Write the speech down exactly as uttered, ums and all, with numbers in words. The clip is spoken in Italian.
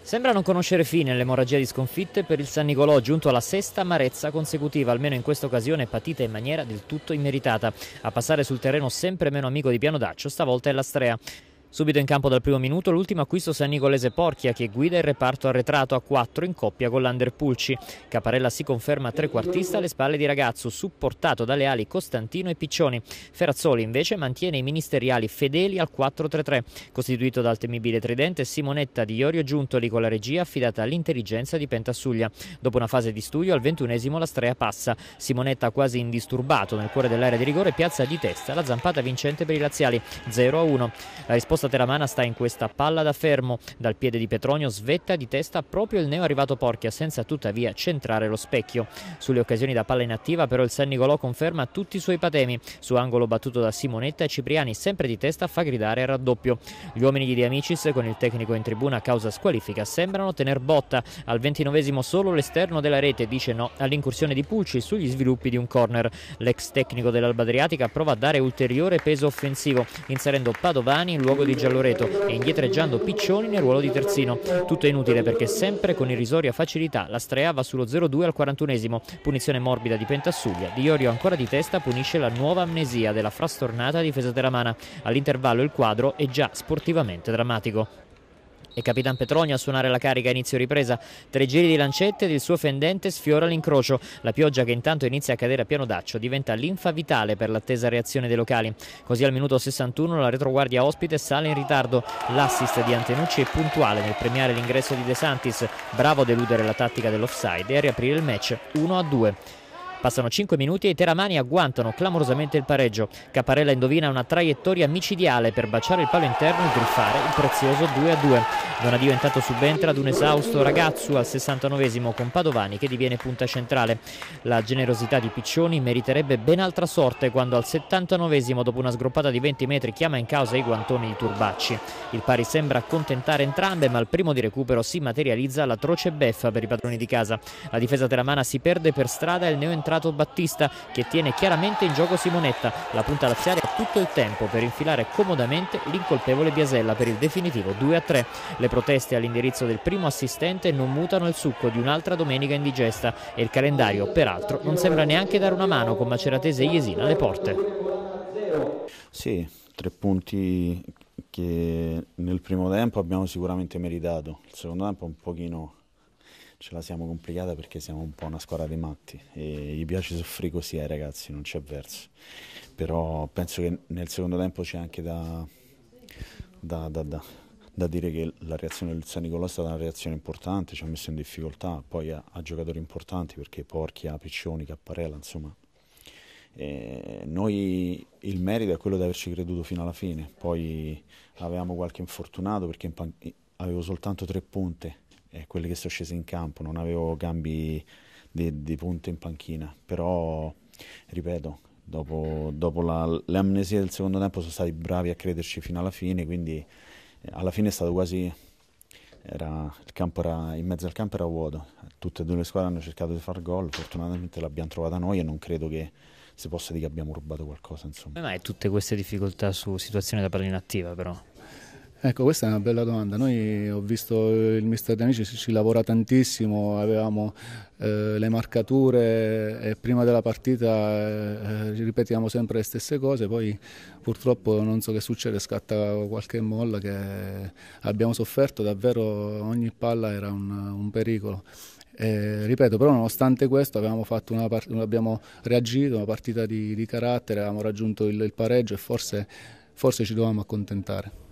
Sembra non conoscere fine l'emorragia di sconfitte per il San Nicolò, giunto alla sesta amarezza consecutiva, almeno in questa occasione patita in maniera del tutto immeritata. A passare sul terreno sempre meno amico di Pianodaccio stavolta è l'Astrea. Subito in campo dal primo minuto l'ultimo acquisto sannicolese Porchia, che guida il reparto arretrato a quattro in coppia con l'Under Pulci. Caparella si conferma trequartista alle spalle di Ragazzu, supportato dalle ali Costantino e Piccioni. Ferrazzoli invece mantiene i ministeriali fedeli al quattro tre tre, costituito dal temibile tridente Simonetta di Iorio Giuntoli, con la regia affidata all'intelligenza di Pentassuglia. Dopo una fase di studio al ventunesimo l'Astrea passa. Simonetta, quasi indisturbato nel cuore dell'area di rigore, piazza di testa la zampata vincente per i laziali, zero a uno. La risposta teramana sta in questa palla da fermo. Dal piede di Petronio svetta di testa proprio il neo arrivato Porchia, senza tuttavia centrare lo specchio. Sulle occasioni da palla inattiva però il San Nicolò conferma tutti i suoi patemi. Su angolo battuto da Simonetta e Cipriani, sempre di testa, fa gridare il raddoppio. Gli uomini di De Amicis, con il tecnico in tribuna a causa squalifica, sembrano tener botta. Al ventinovesimo solo l'esterno della rete dice no all'incursione di Pulci sugli sviluppi di un corner. L'ex tecnico dell'Alba Adriatica prova a dare ulteriore peso offensivo, inserendo Padovani in luogo di Gialloreto e indietreggiando Piccioni nel ruolo di terzino. Tutto è inutile, perché sempre con irrisoria facilità l'Astrea va sullo zero due al quarantunesimo. Punizione morbida di Pentassuglia. Di Iorio, ancora di testa, punisce la nuova amnesia della frastornata difesa teramana. All'intervallo il quadro è già sportivamente drammatico. E Capitan Petronio a suonare la carica a inizio ripresa. Tre giri di lancette ed il suo fendente sfiora l'incrocio. La pioggia, che intanto inizia a cadere a Pianodaccio, diventa linfa vitale per l'attesa reazione dei locali. Così al minuto sessantuno la retroguardia ospite sale in ritardo. L'assist di Antenucci è puntuale nel premiare l'ingresso di De Santis, bravo a deludere la tattica dell'offside e a riaprire il match uno a due. Passano cinque minuti e i teramani agguantano clamorosamente il pareggio. Caparella indovina una traiettoria micidiale per baciare il palo interno e griffare il prezioso due a due. Donadio intanto subentra ad un esausto Ragazzu al sessantanovesimo, con Padovani che diviene punta centrale. La generosità di Piccioni meriterebbe ben altra sorte quando al settantanovesimo, dopo una sgroppata di venti metri, chiama in causa i guantoni di Turbacci. Il pari sembra accontentare entrambe, ma al primo di recupero si materializza l'atroce beffa per i padroni di casa. La difesa teramana si perde per strada e il neo entrato Battista, che tiene chiaramente in gioco Simonetta. La punta laziale ha tutto il tempo per infilare comodamente l'incolpevole Biasella per il definitivo due a tre. Le proteste all'indirizzo del primo assistente non mutano il succo di un'altra domenica indigesta, e il calendario peraltro non sembra neanche dare una mano, con Maceratese e Jesina alle porte. Sì, tre punti che nel primo tempo abbiamo sicuramente meritato. Il secondo tempo un pochino ce la siamo complicata, perché siamo un po' una squadra di matti e gli piace soffrire così ai ragazzi, non c'è verso. Però penso che nel secondo tempo c'è anche da, da, da, da, da dire che la reazione del San Nicolò è stata una reazione importante, ci ha messo in difficoltà, poi ha, ha giocatori importanti, perché Porchia, Piccioni, Capparella, insomma. E noi il merito è quello di averci creduto fino alla fine. Poi avevamo qualche infortunato, perché in pan- avevo soltanto tre punte, e quelle che sono scese in campo, non avevo cambi di, di punte in panchina. Però ripeto, dopo, dopo la, l'amnesia del secondo tempo sono stati bravi a crederci fino alla fine, quindi eh, alla fine è stato quasi, era, il campo era, in mezzo al campo era vuoto, tutte e due le squadre hanno cercato di far gol, fortunatamente l'abbiamo trovata noi e non credo che si possa dire che abbiamo rubato qualcosa, insomma. Come mai tutte queste difficoltà su situazioni da palla inattiva, però? Ecco, questa è una bella domanda. Noi, ho visto il mister De Amicis, ci lavora tantissimo, avevamo eh, le marcature e prima della partita eh, ripetiamo sempre le stesse cose, poi purtroppo non so che succede, scatta qualche molla che abbiamo sofferto, davvero ogni palla era un, un pericolo. Eh, ripeto, però nonostante questo abbiamo, fatto una part- abbiamo reagito, una partita di, di carattere, abbiamo raggiunto il, il pareggio e forse, forse ci dovevamo accontentare.